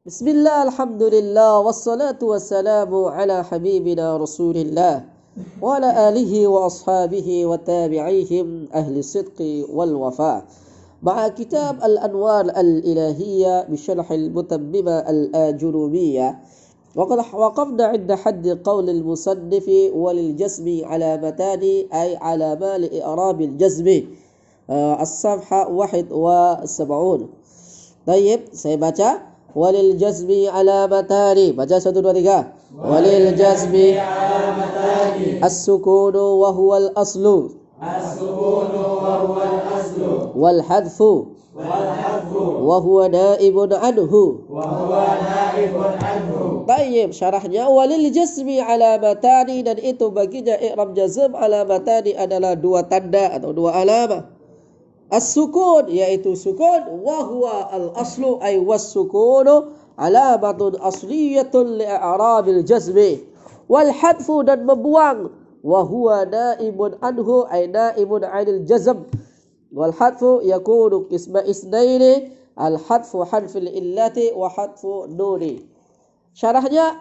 Bismillah, alhamdulillah, wassalatu wassalamu ala habibina rasulillah wa ala alihi wa ashabihi wa tabi'ihim ahli sidqi wal wafa. Ma'a kitab al-anwar al-ilahiyya bisyarh al-mutammima al-ajurumiyya. وقد وقفنا عند حد قول المصنف وللجزم علامتان أي علامة لإعراب الجزم الصفحة 71. طيب, saya baca. وللجزم علامتان. Baca 1, 2, 3. وللجزم علامتان السكون وهو الأصل والحذف وهو نائب عنه. Baik, syarahnya walil jazmi alamatani, dan itu baginya i'rab jazm alamatani adalah dua tanda atau dua alamah. As-sukun, yaitu sukun, wa huwa al-aslu ay was-sukunu alamatun asliyatun li'a'rabil jazmi. Wal hadfu, dan membuang, wa huwa naibun anhu ay naibun 'anil jazm. Wal hadfu yakunu qisma isnaini, al hadfu harfil illati wa hadfu nuni. Syarahnya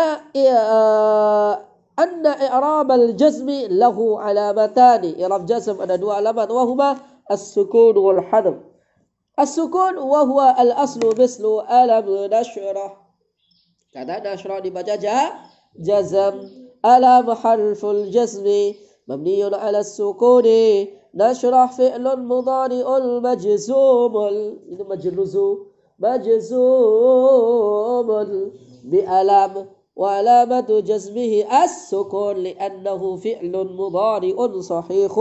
anna i'rab al-jazmi lahu alamatani. I'rab jazm ada dua alamat, wa huma as-sukun wal hadf. As-sukun wa huwa al-aslu mislu alam nashrah. Kata nashrah dibaca jazm. Alam harful jazmi mabniyun ala as-sukuni. Nashrah fi'lun mudhari'ul majzumul. Ini majzumul بألم وعلامة جزمه السكون لأنه فعل مضارع صحيح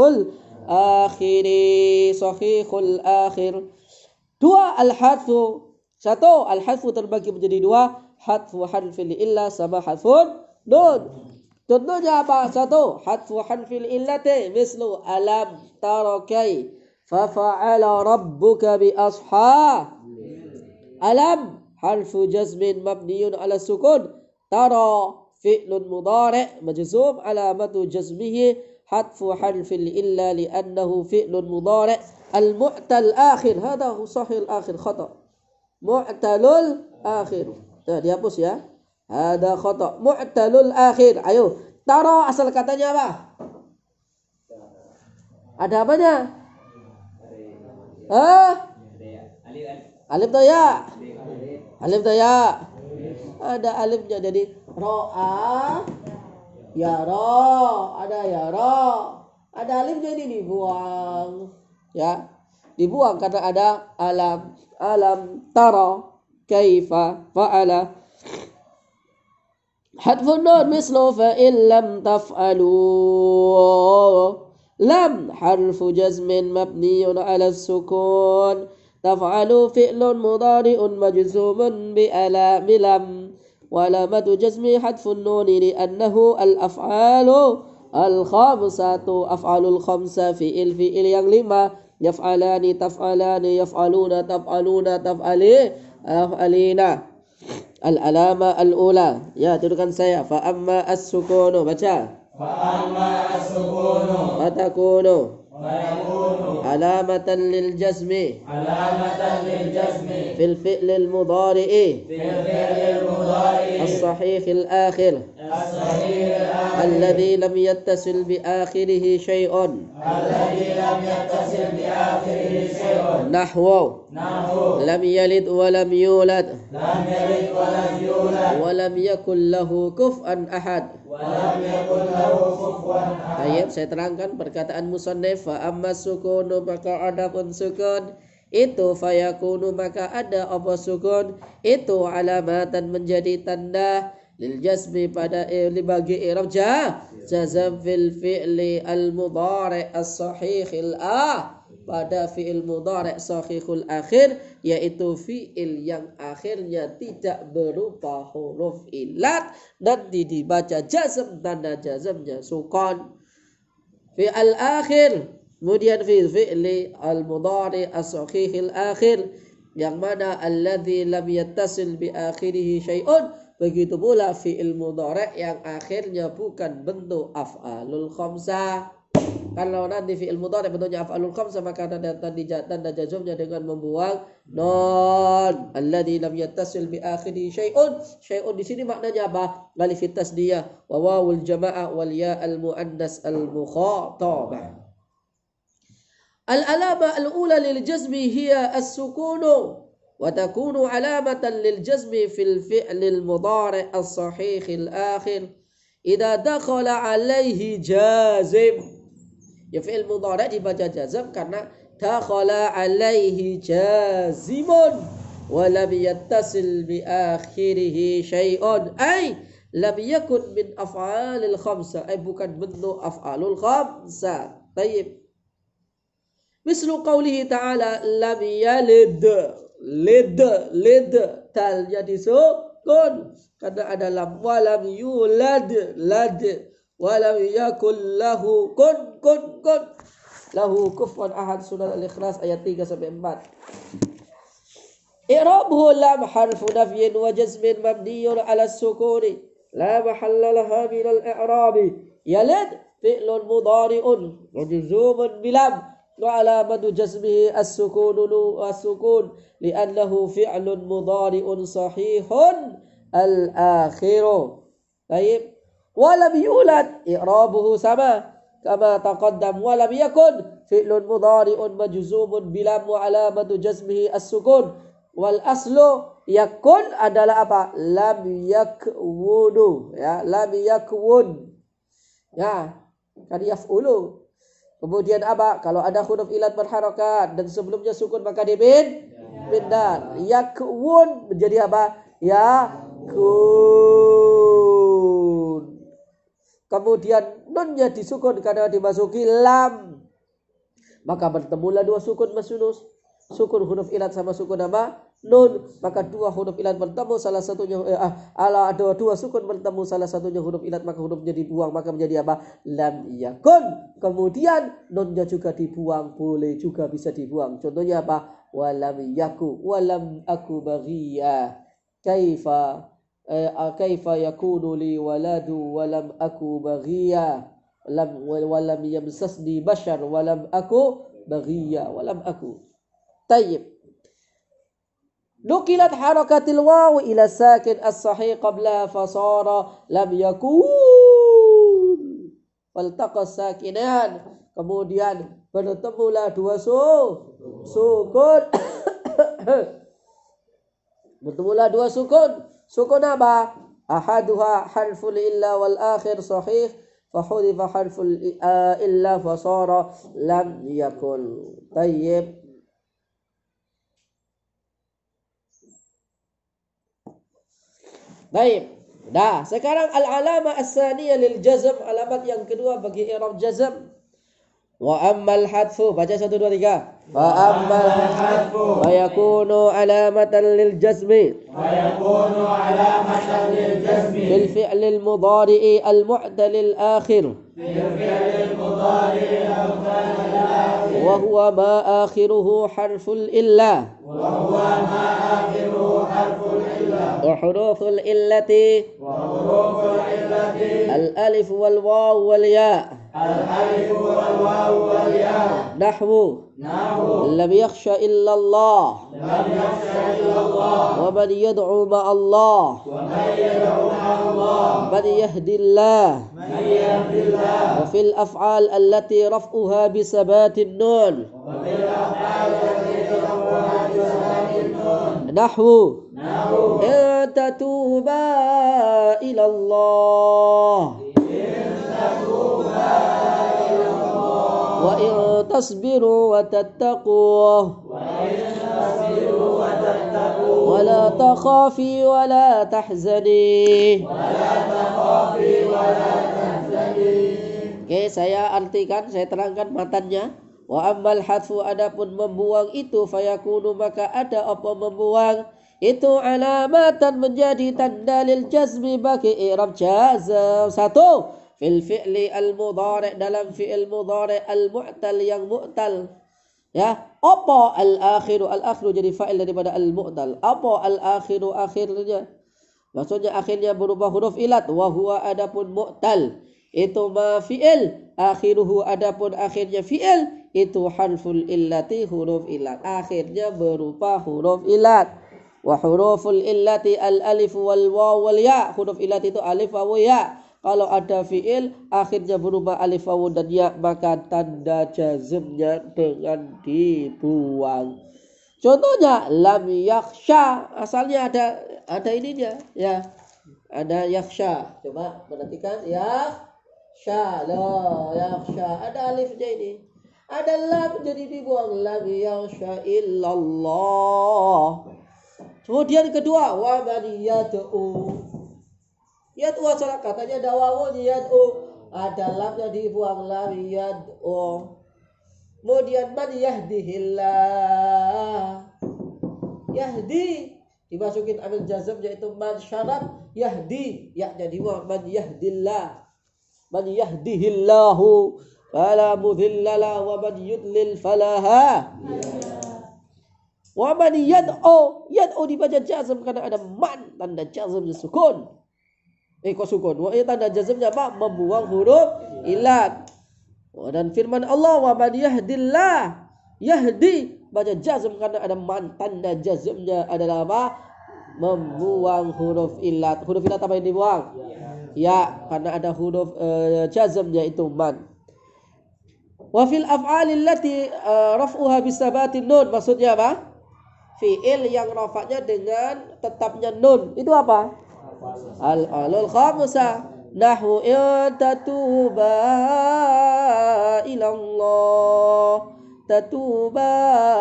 الآخر. Dua, al-hadfu. Satu, al-hadfu terbagi menjadi dua, hadfu harfil illah sama hadfun nun. Contohnya apa? Satu, hadfu harfil illati mislu alam tarakai fafa'ala rabbuka bi ashab. Alam harfu jazmin mabniyun ala sukun. Tara fi'lun mudhari' majzum alamatu jazmihi hadfu harfil illa li'annahu fi'lun mudhari'. Al-mu'tal akhir, hadha sahih al-akhir khata. Mu'talul akhir. Nah, dihapus ya. Hadha khata. Mu'talul akhir. Ayo, tara asal katanya apa? Ada apanya? Alif atau ya? Alif atau ya? Ada alifnya, jadi ro'a, yara, ada yara, ada alif, jadi dibuang, ya, dibuang karena ada alam. Alam tara kaifa fa'ala. Hadfun nun mislu fa in lam taf'alu. Lam harfu jazmin mabniyun ala sukun. تفعل فعل مضارع مجزوم بلم وعلامة جزم حذف النون لأنه الأفعال الخمسة. أفعال الخمسة فعل yang 5, يفعلان تفعلان يفعلون تفعلون تفعلين. العلامة الأولى, ya tuduhkan saya. فأما السكون, baca. فأما السكون فتكون علامة للجزم في الفعل المضارع الصحيح الآخر الذي لم يتصل بآخره شيء نحو لم يلد ولم يولد ولم يكن له كفوا أحد. Baik, saya terangkan perkataan musannif. Fa amma sukunu, maka ada pun sukun itu, fayakunu, maka ada apa sukun itu, alamatan menjadi tanda, lil jazmi pada bagi i'rab jazm fil fi'li al mudhari' as sahihil pada fi'il mudhari' sahihul akhir, yaitu fi'il yang akhirnya tidak berupa huruf illat dan dibaca jazm, tanda jazmnya sukun. Fi'al akhir, kemudian fi'li al mudhari' as sahihil akhir, yang mana alladzi lam yattasil bi akhirih syai'un. Begitu pula fi'il mudhari' yang akhirnya bukan bentuk af'alul khamsah. Kalau nanti fi'il mudhari bentuknya af'alul khamsah maka tanda jazmnya dengan membuang non. Alladzi lam yattasil bi akhiri syai'un. Syai'un di sini maknanya apa? Alif tasdiyah wa wawul jamaah wal ya al muannas al mukhatabah. Al-alama al-ula lil jazmi hiya as-sukunu وتكون علامة للجزم في الفعل المضارع الصحيح الآخر إذا دخل عليه جازم. Ya fi'il mudhari' dibaca jazm karena dakhala alaihi jazimun wa lam yattasil bi akhirih syai'un ay lam yakun min af'alil khamsah ay bukan bentuk af'alul khamsah. Tayyib. Mislu qawlihi ta'ala lam yalid. Lid talnya disukun karena ada lam. Walam yulad lad walam yakul lahu kun lahu kufuwan ahad. Surah Al-Ikhlas ayat 3-4. I'rabuhu lam harfu nafyin wa jazmin mabniyun ala sukuni la mahalla laha min al-i'rabi. Yalid fi'lun mudhari'un majzumun bilam وعلامة جزمه السكون لأنه فعل مضارع صحيح الآخر. طيب. ولم يولد إعرابه سما كما تقدم. ولم يكن فعل مضارع مجزوم بلام وعلامة جزمه السكون. والأصل يكن adalah apa? Lam yakwunu, ya, lam yakwun. Ya, kan yaf'ulu. Kemudian apa? Kalau ada huruf ilat berharakat dan sebelumnya sukun maka dipindah. Yakwun menjadi apa? Yakun. Kemudian nunnya disukun karena dimasuki lam. Maka bertemulah dua sukun masunus. Sukun huruf ilat sama sukun apa? Nun. Maka dua huruf ilat bertemu salah satunya ada dua sukun bertemu salah satunya huruf ilat maka hurufnya dibuang maka menjadi apa? Lam yakun. Kemudian nunnya juga dibuang, boleh juga bisa dibuang. Contohnya apa? Walam yaku walam aku baghiya. Kaifa yakunu li waladu walam aku baghiya. Walam yamsasni bashar walam aku baghiya walam aku. Tayyib. Nukilat harakatil waw ila sakin as-sahih qabla fasara lam yakun. Faltaqa sakinan. Kemudian bertemulah dua sukun. Bertemulah dua sukun. Sukun apa? Ahaduha harful illa wal akhir sahih. Fahudifa harful illa fasara lam yakun. Tayyib. Baik. Nah, sekarang al-alama as-saniyah lil jazm, alamat yang kedua bagi i'rab jazm. Wa ammal hadfu, baca 1 2 3. Wa ammal hadfu fa yakunu alamatan lil jazmi. Fa yakunu alamatan lil jazmi fil fi'l al mudhari' al mu'tal al akhir. Fil fi'l al mudhari' al mu'tal al akhir. Wa huwa ma akhiruhu harful illa. Wa huwa ma akhiruhu harful illa. Wa huruful illati. Wa huruful illati al alif wal waw wal ya. الألف والواو والياء. نحو لم يخش إلا الله. لم يخش إلا الله. ومن يدعو مع الله. ومن يدعو مع الله. من يهدي الله. من يهدي الله. وفي الأفعال التي رفعها بثبات النون. وفي الأفعال التي رفعها بثبات النون. نحو إن تتوبا إلى الله. وإن تصبروا وتتقوا ولا تخافي ولا تحزني. Oke, saya artikan, saya terangkan matannya. Wa ammal hadfu, adapun membuang itu, fayakunu maka ada apa membuang itu alamatan menjadi tanda lil jazmi bagi i'rab jazm. 1. Fil fi'li al-mudhari' dalam fi'il mudhari' al-mu'tal yang mu'tal. Ya, apa al-akhiru? Al-akhiru jadi fa'il daripada al-mu'tal. Apa al-akhiru akhirnya? Maksudnya akhirnya berubah huruf ilat. Wa huwa adapun mu'tal. itu ma fi'il. Akhiruhu adapun akhirnya fi'il itu harful illati huruf illat. Akhirnya berupa huruf illat. Wa huruful illati al alif wal waw wal ya. Huruf illat itu alif waw ya. Kalau ada fi'il akhirnya berubah alif waw dan ya, maka tanda jazmnya dengan dibuang. Contohnya lam yakhsha, asalnya ada ininya ya. Ada yakhsha. Coba perhatikan yakhsha, la yakhsha. Ada alifnya ini. Ada lam jadi dibuang, lam yakhsha illallah. Kemudian kedua wa man yad'u. Yad'u asal katanya ada wawunya yad'u. Ada lamnya dibuang, lam yad'u. Kemudian man yahdihillah. Yahdi dimasukin amil jazm yaitu man syarat yahdi, ya jadi man yahdillah. Man yahdihillahu fala mudhillalah wa man yudlil falaha. Wa man yad'u dibaca jazm karena ada man tanda jazmnya sukun. Kok sukun? Wa tanda jazmnya apa? Membuang huruf illat. Dan firman Allah wa man yahdillah, yahdi baca jazm karena ada man tanda jazmnya adalah apa? Membuang huruf illat. Huruf illat apa yang dibuang? Ya, karena ada huruf jazm yaitu man. Wa fil af'alil lati raf'uha bisabatin nun, maksudnya apa? Fi'il yang rafa'nya dengan tetapnya nun. Itu apa? Al-alul khamsah. Nahwu in tatuba ilallah. Tatuba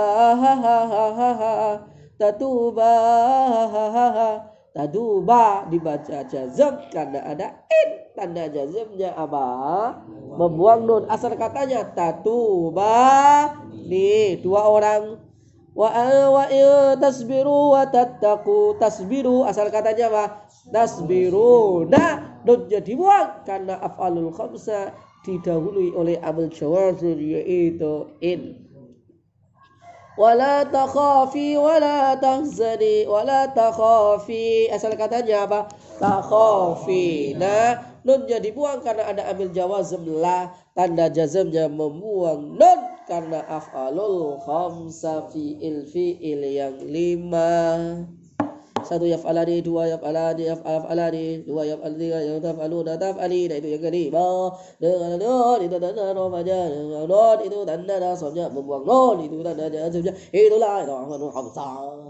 taduba dibaca jazm karena ada in tanda jazmnya apa? Membuang nun. Asal katanya tatuba nih dua orang. Wa tasbiru wa tattaqu. Tasbiru asal katanya apa? Tasbiru. Nah, nun jadi buang karena af'alul khamsah didahului oleh amil jawazim yaitu in. Wala takhafi wala tahzani wala takhafi asal katanya apa? Takhafi. Nah, nun jadi buang karena ada amil jawazim la, tanda jazmnya membuang nun karena af'alul khamsa fi'il yang 5. Satu yaf'alani, dua yaf'alani, yaf'alani, dua yaf'alani, yaf'aluna, taf'alina, itu yang kelima. Dengan nun itu tanda rofanya, nun itu tanda nasabnya, membuang nun itu tanda jazmnya. Itulah af'alul khamsa.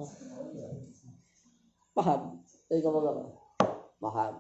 Paham? Tadi ngomong apa? Paham.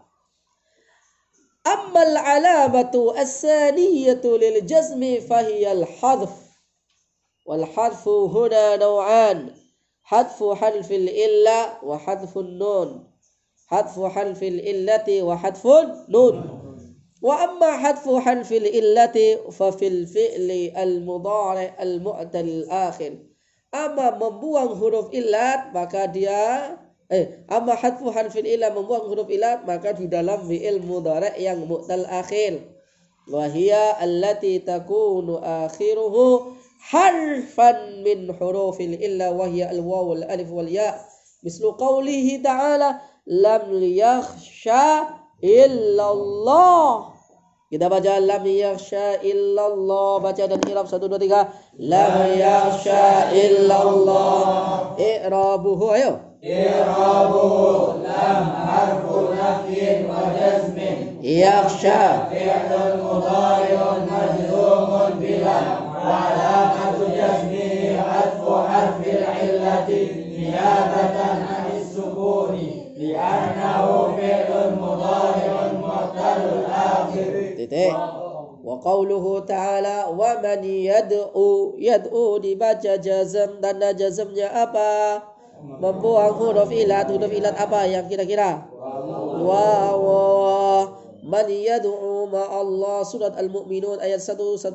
Ammal alamatu as-saniyatu lil jazmi fahiyal hadf. Wal hadfu huna naw'an. Hadfu harfil illa wa hadfun nun. Hadfu harfil illati wa hadfun nun. Wa amma hadfu harfil illati fa fil fi'li al-mudhari' al-mu'tal al-akhir. Amma membuang huruf illat maka dia amma hadfu harfil illa membuang huruf illat maka di dalam fi'il mudhari' yang mu'tal akhir. Wa hiya allati takunu akhiruhu harfan min hurufil illa wa hiya al-waw wal alif wal ya. Mislu qawlihi ta'ala lam yakhsha illallah. Kita baca lam yakhsha illallah, baca dan i'rab 1 2 3. Lam yakhsha illallah. I'rabuhu ayo. I'rabuhu lam harfu nafyin wa jazmin. Yakhsha fi'lun mudhari'un majzumun bila وعلامة جزمه حذف حرف العلة نيابة عن السكون لأنه فعل مضارع معتل الآخر. وقوله تعالى ومن يدعو dibaca jazm, tanda jazmnya apa? Membuang huruf ilat. Huruf ilat apa yang kira-kira? Waw. Man yad'u ma'allah, surat Al-Mu'minun ayat 117.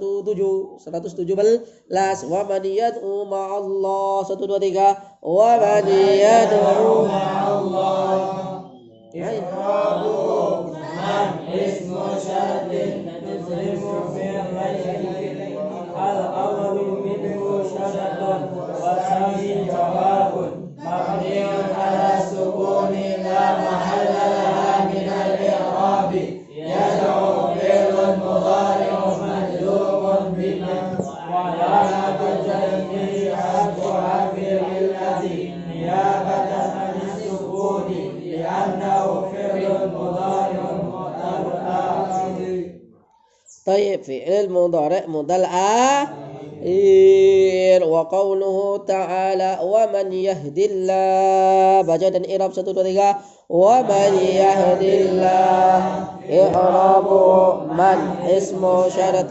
Wa man yad'u ma'allah 1 2 3. Wa man yad'u ma'allah. Iqrabu man ismu syartin tuzrimu fi ghayri al-awwal minhu syaratun wa sami jawabun mabniun ala sukuni la mahalla laha min al-i'rabi. Yad'u fi'lun لأنه فعل مضارع معتل الآخر. طيب فعل المضارع مضارع وقوله تعالى ومن يهد الله baca dan i'rab 1 2 3 ومن يهد الله إعراب من اسم شرط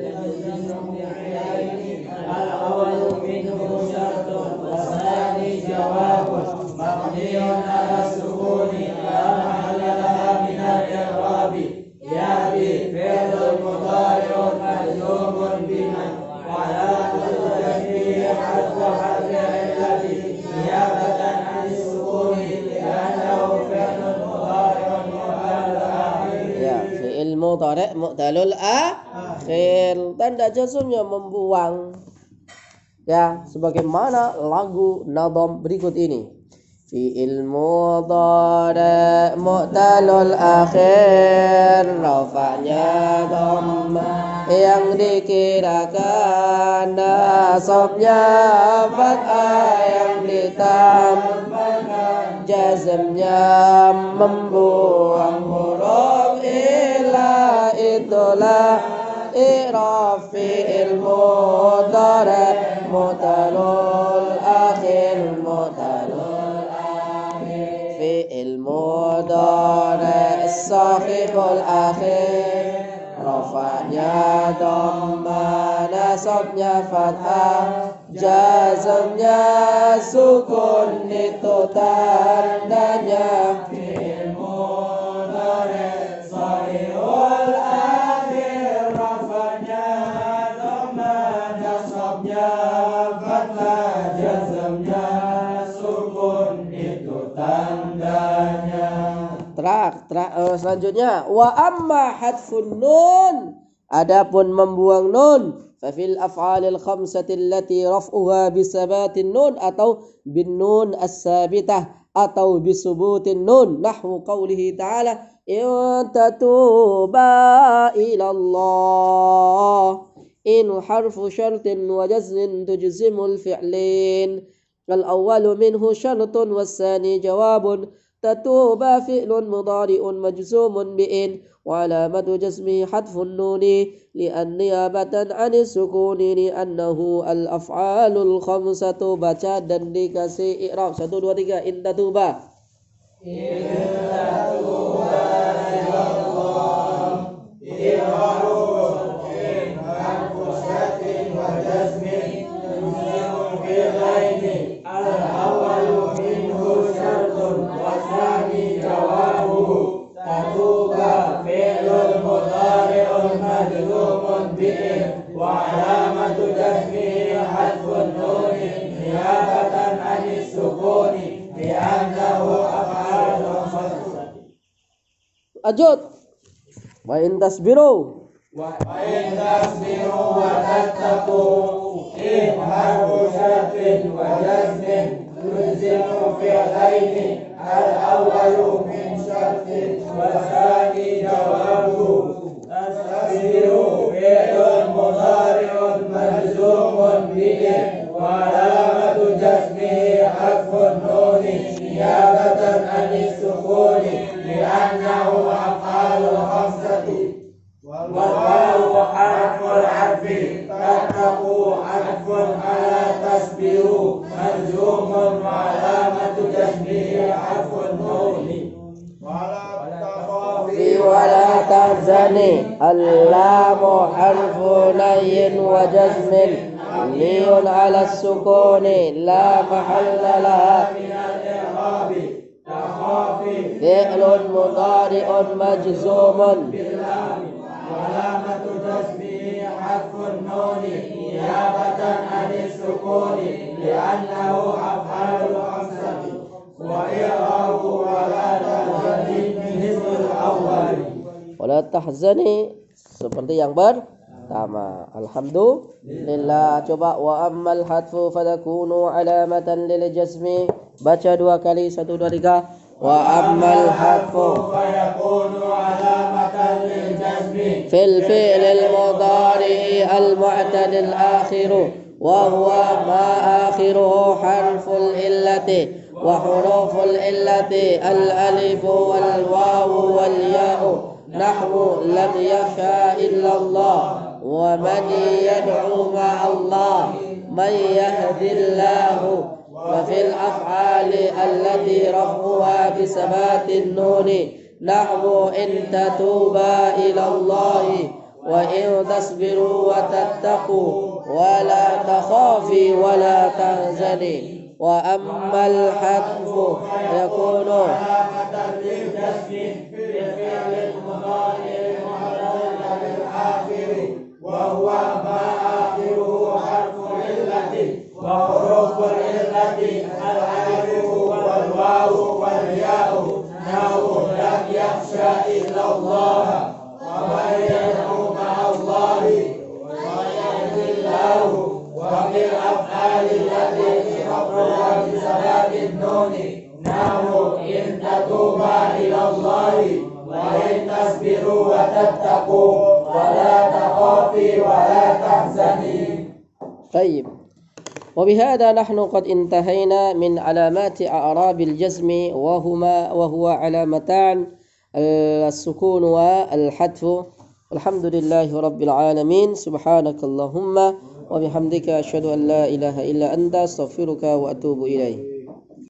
الأول منه شرط والثاني جواب مبني على السكون لا محل لها من الإعراب. يأتي فعل مضارع مجزوم بمن وعلامة جزمه حذف حرف العلة نيابة عن السكون لأنه فعل مضارع معتل الآخر. ya fi'il mudhari' mu'talul akhir tanda jazmnya membuang ya sebagaimana lagu nadam berikut ini. Fi'il mudhari' mu'talul akhir rafa'nya dhamma yang dikirakan nasabnya fathah yang ditambahkan jazmnya membuang huruf illa itulah i'rab fi'il mudhari' mu'talul akhir fi'il mudhari' sahihul akhir rafa'nya dhamma nasabnya fathah jazmnya sukun itu tandanya fi'il mudhari' sahihul akhir rafa'nya dhamma nasabnya fathah jazmnya sukun itu tandanya. Selanjutnya wa amma hadfun nun adapun membuang nun fa fil af'alil khamsati allati raf'uha bisabatin nun atau bin nun as-sabitah atau bisubutin nun nahwu qawlihi ta'ala in tatuba ila Allah in harfu syartin wa jazmin tujzimul fi'lin al-awwalu minhu syartun was-sani jawabun تتوبا فعل مضارع مجزوم بإن وعلامة جزمه حذف النون لأن نيابة عن السكون لأنه الأفعال الخمسة baca dan dikasih i'rab 1 2 3 in tatuba وعلامة جزمه حذف النون نيابة عن السكون لأنه أفعال خمسة. أجود وإن تصبروا وتتقوا إن حرف شرط وجزم تلزم فعلين الأول من شرط والثاني جوابه. تصبروا فعل مضارع مجزوم بإن وعلامة جزمه حذف النون نيابة عن السكون لأنه أفعال خمسة. والواو حرف العطف تتقوا عطف على تصبروا مجزوم وعلامة جزمه حذف النون. ولا تحزني اللام حرف نهي وجزم مبني على السكون لا محل لها من الإعراب. تخافي فعل مضارع مجزوم باللام وعلامة جزمه حذف النون نيابة عن السكون لأنه أفعال خمسة. وإعراب ولا تحزني مثل الأول. ولا تحزني seperti yang pertama. Alhamdulillah. Coba wa ammal hadfu fadakunu alamatan lil jazmi. Baca 2 kali 1 2 3. Wa ammal hadfu fayakunu alamatan lil jazmi fil fi'lil mudhari al mu'tadil akhiru wa huwa ma akhiruhu harful illati وحروف العلة الألف والواو والياء نحو لم يخشى إلا الله ومن يدعو مع الله من يهد الله وفي الأفعال التي رفعها بثبات النون نحو إن تتوبا إلى الله وإن تصبروا وتتقوا ولا تخافي ولا تحزني وأما الحذف يكون علامة للجزم بالفعل المضارع المعتل بالآخر وهو ما آخره حرف علة وحروف العلة الألف والواو والياء نحو لم يخشى إلا الله ومن يدعو مع الله ويهد الله وفي الأفعال التي رفعها بثبات النون نحو إن تتوبا إلى الله وإن تصبروا وتتقوا ولا تخافي ولا تحزني. طيب، وبهذا نحن قد انتهينا من علامات أعراب الجزم وهو علامتان السكون والحذف. الحمد لله رب العالمين. سبحانك اللهم وبحمدك أشهد أن لا إله إلا أنت أستغفرك وأتوب إليك.